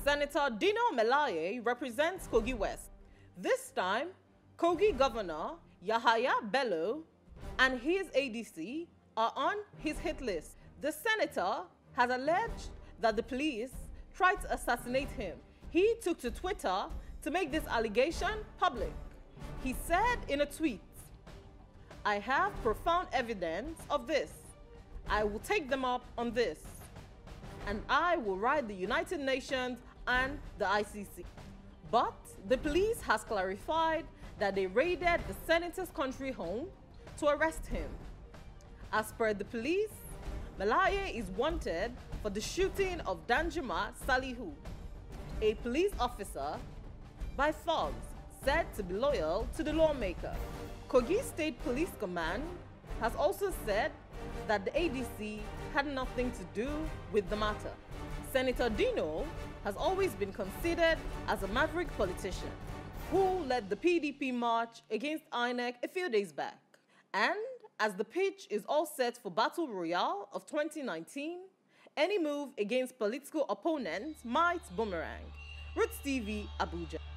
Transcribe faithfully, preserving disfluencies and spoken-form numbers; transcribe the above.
Senator Dino Melaye represents Kogi West. This time, Kogi Governor Yahaya Bello and his A D C are on his hit list. The senator has alleged that the police tried to assassinate him. He took to Twitter to make this allegation public. He said in a tweet, "I have profound evidence of this. I will take them up on this, and I will write the United Nations and the I C C." But the police has clarified that they raided the senator's country home to arrest him. As per the police, Melaye is wanted for the shooting of Danjuma Salihu, a police officer, by thugs said to be loyal to the lawmaker. Kogi State Police Command has also said that the A D C had nothing to do with the matter. Senator Dino has always been considered as a maverick politician who led the P D P march against I N E C a few days back. And as the pitch is all set for Battle Royale of twenty nineteen, any move against political opponents might boomerang. RootsTV, Abuja.